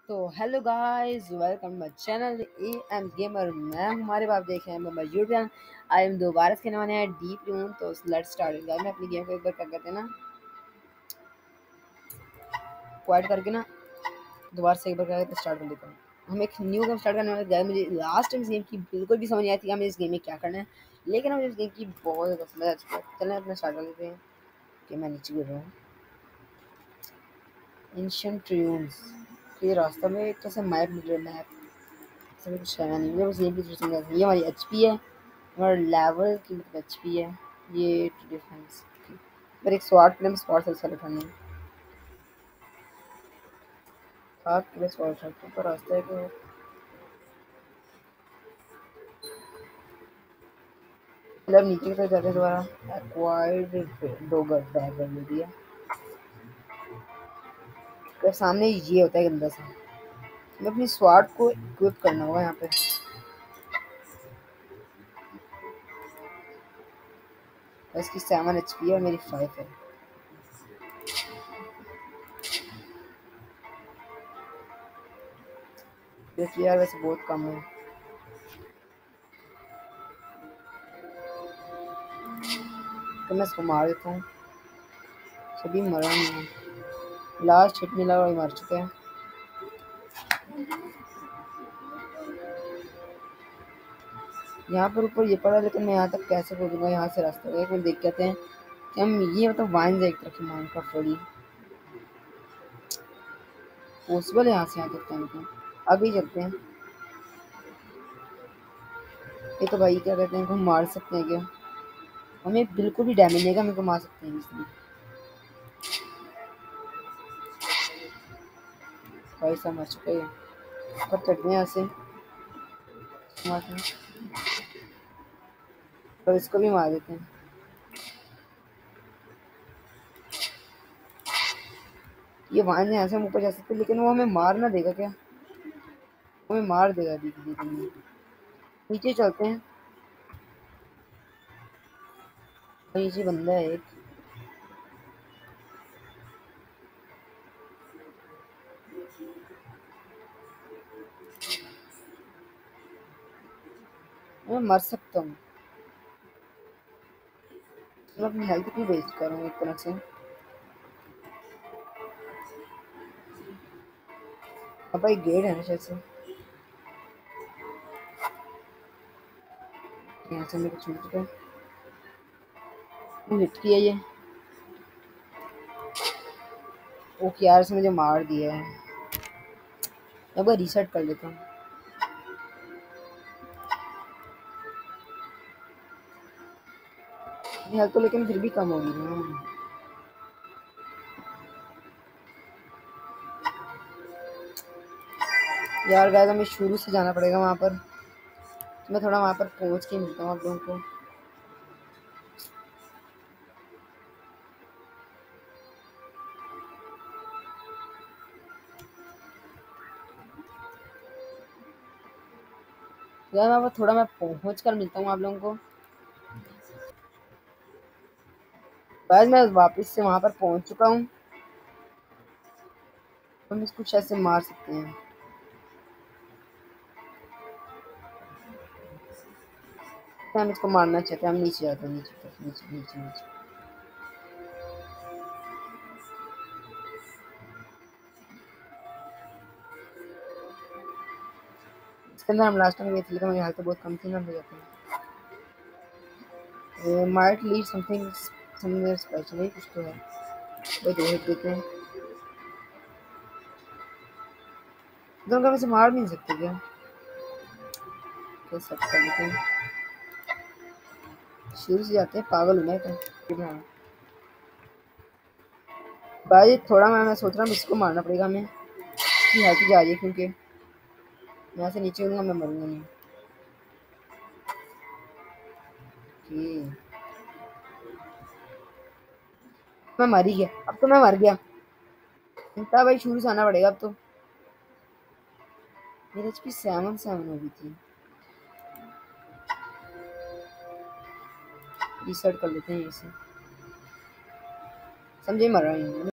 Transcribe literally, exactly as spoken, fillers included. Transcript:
तो hello guys, welcome my channel A M gamer. मैं हूं हमारे बाप देख रहे हैं मैं यूट्यूब चैनल। आई एम दोबारा से खेलने वाले हैं डीप रूम। तो लेट्स स्टार्ट। गाइस मैं अपनी गेम को एक बार क्या कहते हैं ना, क्वाइट करके ना दोबारा से एक बार क्या कहते हैं स्टार्ट कर देता हूँ। हम एक न्यू गेम स्टार्ट करने वाले हैं। गाइस मुझे लास्ट टाइम इस गेम की बिल्कुल भी समझ नहीं आई थी हमें इस गेम में क्या करना है, लेकिन मुझे इस गेम की बहुत ज़्यादा पसंद है। चलें अपना स्टार्ट कर लेते हैं कि मैं नीचे गिर रहा हूँ। एंशिएंट ट्रियून्स, ये रास्ता में एक कैसे मैप मिल रहा है। मैप सब कुछ है नहीं, मुझे बस ये भी समझ आता है। ये हमारी एचपी है, हमारा लेवल की मतलब एचपी है। ये डिफेंस पर एक स्वाट प्लेम स्वाट से अच्छा उठानी है। आप के स्वाट रखो पर रास्ता है कि मतलब नीचे की तरफ जाते हैं दोबारा। एक्वायर्ड डोगर बैगर ले दिया। तो सामने ये होता है गंदा सा। मैं अपनी स्वाट को इक्विप करना होगा यहाँ पे। इसकी सेवन एचपी है और मेरी फाइव है। देखिए यार वैसे बहुत कम है। तो मैं इसको मार देता हूँ। सभी मरा नहीं है। लास्ट हिट मिला और मर चुके हैं। यहाँ पर ऊपर ये पड़ा, लेकिन मैं यहाँ तक कैसे पहुँचूंगा? यहाँ से रास्ता है। एक बार देख कहते हैं कि हम ये मतलब वाइन एक तरफ मान का फड़ी पॉसिबल है यहाँ से यहाँ तक जाने को। आगे ही चलते हैं। ये तो भाई क्या कहते हैं, हम मार सकते हैं क्या? हमें बिल्कुल भी डैमेज नहीं है, हम इनको मार सकते हैं इसलिए। भाई सब मर चुके हैं। अब चढ़ते हैं यहाँ से। तो इसको भी मार देते हैं। ये वाइन यहाँ से हम ऊपर जा सकते हैं, लेकिन वो हमें मार ना देगा क्या? हमें मार देगा धीरे धीरे। नीचे चलते हैं। नीचे बंदा है एक। मैं मर सकता हूँ। मैं अपनी हेल्थ क्यों वेस्ट कर रहा हूँ एक तरह से? अब भाई गेट है ना शायद से। यहाँ से मेरे छूट चुका है। हिट किया ये। ओके यार, इसने मुझे मार दिया है। एक बार रीसेट कर लेता हूँ। हेल्थ तो लेकिन फिर भी कम होगी ना। यार गाइस हमें शुरू से जाना पड़ेगा वहाँ पर। तो मैं थोड़ा वहाँ पर पहुँच के मिलता हूँ आप लोगों को। यार वहाँ पर थोड़ा मैं पहुँच कर मिलता हूँ आप लोगों को। गाइस मैं वापस से वहाँ पर पहुँच चुका हूँ। हम इसको शायद से मार सकते हैं। हम इसको मारना चाहते हैं। हम नीचे जाते हैं, नीचे तक, नीचे नीचे नीचे। इसके अंदर हम लास्ट टाइम गए थे, लेकिन मेरी हालत बहुत कम थी ना, हम जाते हैं। Might lead something somewhere special है, कुछ तो है। वो दो हिट देते हैं। दोनों का वैसे मार नहीं सकते क्या? सब कर लेते हैं। शुरू से जाते हैं। पागल हूँ मैं तो। भाई थोड़ा मैं मैं सोच रहा हूँ इसको मारना पड़ेगा हमें। इसकी हेल्थ जा रही है क्योंकि यहाँ से नीचे हूँगा मैं मरूंगा नहीं। कि मैं मर ही गया। अब तो मैं मर गया। इनका भाई शुरू से आना पड़ेगा अब तो। मेरे एचपी सेवन सेवन हो गई थी। रीसेट कर लेते हैं इसे। समझे, मर रहा हूँ।